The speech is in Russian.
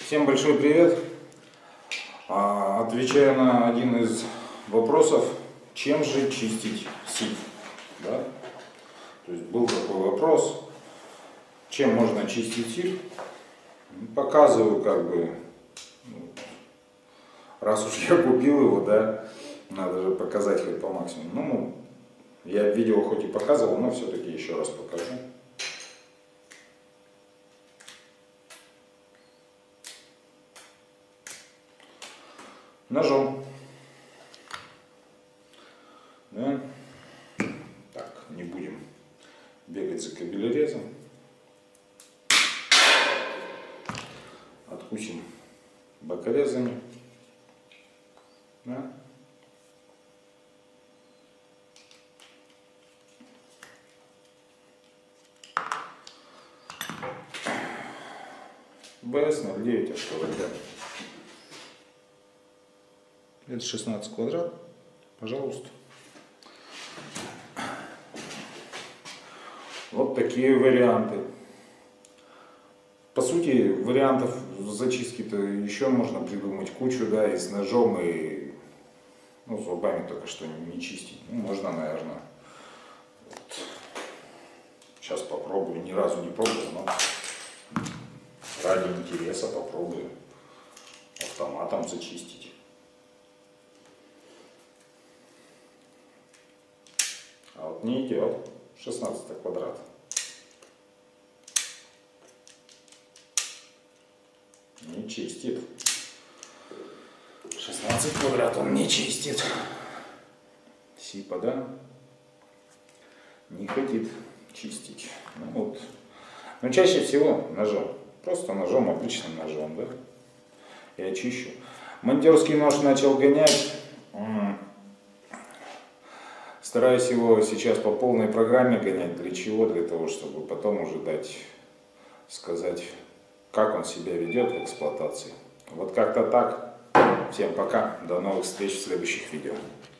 Всем большой привет! Отвечая на один из вопросов, чем же чистить сиф? Да? То есть был такой вопрос, чем можно чистить сиф? Показываю, как бы, раз уж я купил его, да, надо же показать хоть по максимуму. Ну, я видео хоть и показывал, но все-таки еще раз покажу. Ножом. Да. Так, не будем бегать за кабелерезом. Откусим бокорезами. Да. БС-09 автоводя. Это 16 квадрат, пожалуйста. Вот такие варианты. По сути, вариантов зачистки-то еще можно придумать кучу, да, и с ножом, и зубами только что не чистить. Можно, наверное. Вот. Сейчас попробую, ни разу не пробовал, но ради интереса попробую автоматом зачистить. А вот не идет 16 квадрат. Не чистит. 16 квадрат он не чистит. Сипа, да? Не хочет чистить. Но чаще всего ножом. Просто ножом, обычным ножом, да? Я чищу. Монтерский нож начал гонять. Стараюсь его сейчас по полной программе гонять. Для чего? Для того, чтобы потом уже дать сказать, как он себя ведет в эксплуатации. Вот как-то так. Всем пока. До новых встреч в следующих видео.